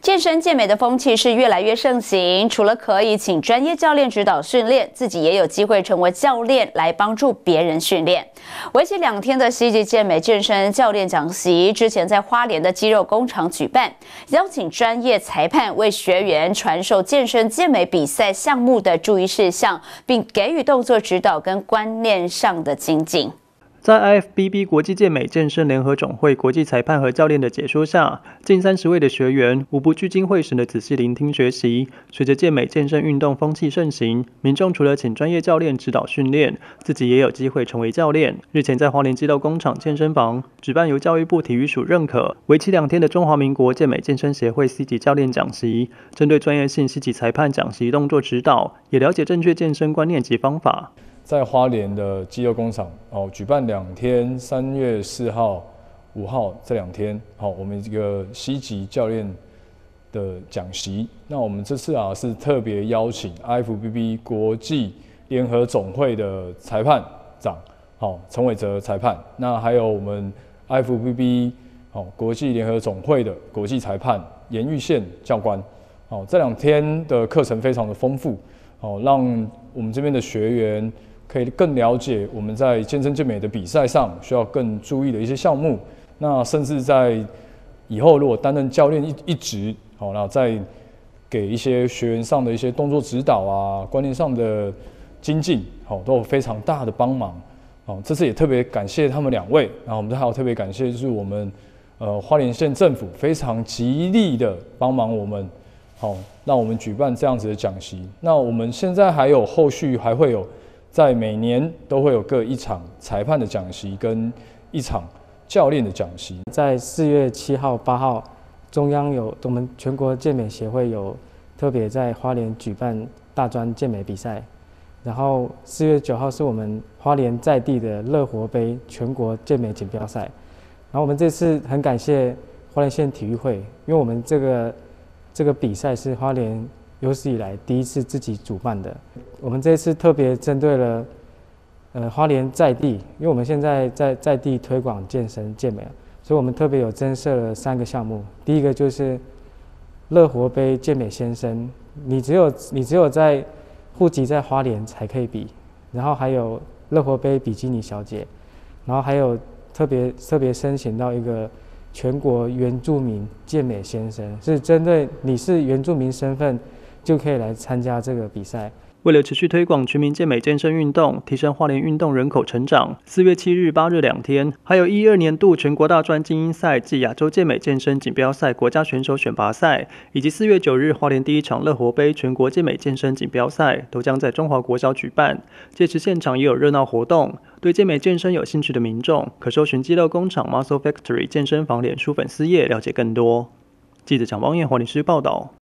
健身健美的风气是越来越盛行，除了可以请专业教练指导训练，自己也有机会成为教练来帮助别人训练。为期2天的西极健美健身教练讲习，之前在花莲的肌肉工厂举办，邀请专业裁判为学员传授健身健美比赛项目的注意事项，并给予动作指导跟观念上的精进。 在 IFBB 国际健美健身联合总会国际裁判和教练的解说下，近30位的学员无不聚精会神的仔细聆听学习。随着健美健身运动风气盛行，民众除了请专业教练指导训练，自己也有机会成为教练。日前在花莲肌肉工厂健身房举办由教育部体育署认可、为期2天的中华民国健美健身协会西极教练讲习，针对专业性西极裁判讲习动作指导，也了解正确健身观念及方法。 在花莲的肌肉工厂举办2天，3月4号、5号这2天，我们一个西极教练的讲习。那我们这次是特别邀请 IFBB 国际联合总会的裁判长陈伟哲裁判，那还有我们 IFBB 国际联合总会的国际裁判严玉宪教官。这2天的课程非常的丰富，让我们这边的学员可以更了解我们在健身健美的比赛上需要更注意的一些项目。那甚至在以后如果担任教练一职，那再给一些学员上的一些动作指导观念上的精进，都有非常大的帮忙。这次也特别感谢他们2位，然后我们还有特别感谢就是我们花莲县政府非常极力的帮忙我们，让我们举办这样子的讲习。那我们现在还有后续还会有。在每年都会有各1场裁判的讲习跟1场教练的讲习。 在4月7号、8号，中央有我们全国健美协会有特别在花莲举办大专健美比赛，然后4月9号是我们花莲在地的乐活杯全国健美锦标赛。然后我们这次很感谢花莲县体育会，因为我们这个比赛是花莲有史以来第一次自己主办的。我们这一次特别针对了花莲在地，因为我们现在在地推广健身健美，所以我们特别有增设了3个项目。第一个就是乐活杯健美先生，你只有在户籍在花莲才可以比，然后还有乐活杯比基尼小姐，然后还有特别申请到一个全国原住民健美先生，是针对你是原住民身份就可以来参加这个比赛。 为了持续推广全民健美健身运动，提升花莲运动人口成长，4月7日、8日2天，还有12年度全国大专精英赛暨亚洲健美健身锦标赛国家选手选拔赛，以及4月9日花莲第1场乐活杯全国健美健身锦标赛，都将在中华国小举办。届时现场也有热闹活动，对健美健身有兴趣的民众，可搜寻肌肉工厂 Muscle Factory 健身房脸书粉丝页了解更多。记者蒋邦彦花莲市报道。